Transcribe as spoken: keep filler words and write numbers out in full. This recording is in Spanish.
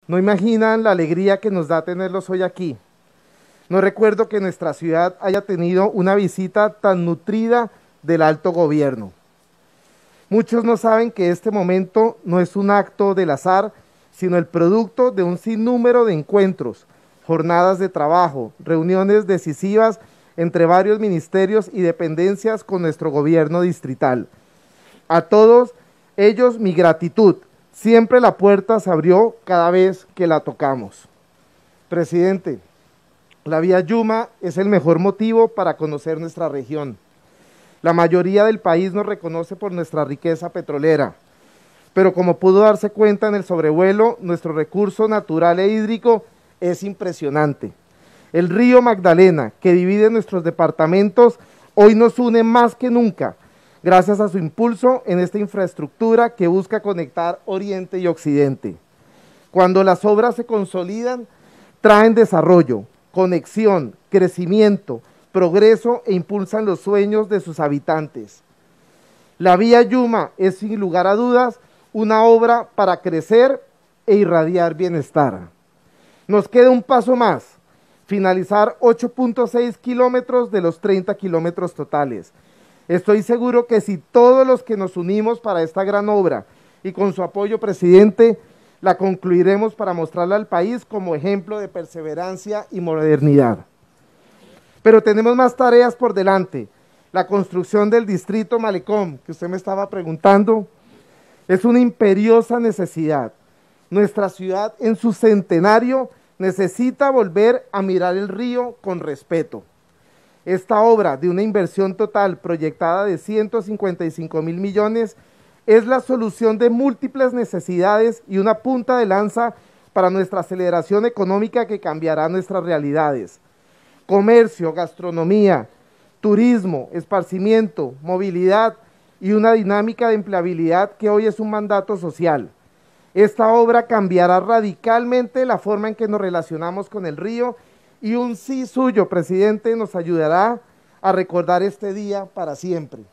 No imaginan la alegría que nos da tenerlos hoy aquí. No recuerdo que nuestra ciudad haya tenido una visita tan nutrida del alto gobierno. Muchos no saben que este momento no es un acto del azar, sino el producto de un sinnúmero de encuentros, jornadas de trabajo, reuniones decisivas entre varios ministerios y dependencias con nuestro gobierno distrital. A todos ellos mi gratitud. Siempre la puerta se abrió cada vez que la tocamos. Presidente, la vía Yuma es el mejor motivo para conocer nuestra región. La mayoría del país nos reconoce por nuestra riqueza petrolera, pero como pudo darse cuenta en el sobrevuelo, nuestro recurso natural e hídrico es impresionante. El río Magdalena, que divide nuestros departamentos, hoy nos une más que nunca, gracias a su impulso en esta infraestructura que busca conectar Oriente y Occidente. Cuando las obras se consolidan, traen desarrollo, conexión, crecimiento, progreso e impulsan los sueños de sus habitantes. La vía Yuma es, sin lugar a dudas, una obra para crecer e irradiar bienestar. Nos queda un paso más, finalizar ocho punto seis kilómetros de los treinta kilómetros totales. Estoy seguro que si todos los que nos unimos para esta gran obra y con su apoyo, presidente, la concluiremos para mostrarla al país como ejemplo de perseverancia y modernidad. Pero tenemos más tareas por delante. La construcción del distrito Malecón, que usted me estaba preguntando, es una imperiosa necesidad. Nuestra ciudad en su centenario necesita volver a mirar el río con respeto. Esta obra, de una inversión total proyectada de ciento cincuenta y cinco mil millones, es la solución de múltiples necesidades y una punta de lanza para nuestra aceleración económica que cambiará nuestras realidades. Comercio, gastronomía, turismo, esparcimiento, movilidad y una dinámica de empleabilidad que hoy es un mandato social. Esta obra cambiará radicalmente la forma en que nos relacionamos con el río y un sí suyo, presidente, nos ayudará a recordar este día para siempre.